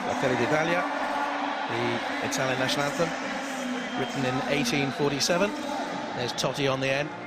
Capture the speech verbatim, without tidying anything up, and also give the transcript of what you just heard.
La Fede d'Italia, the Italian national anthem, written in eighteen forty-seven. There's Totti on the end.